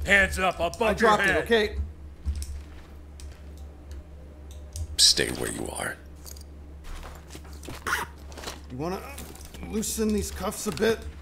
Hands up, I'll bump I your dropped head. it, okay? Stay where you are. You wanna loosen these cuffs a bit?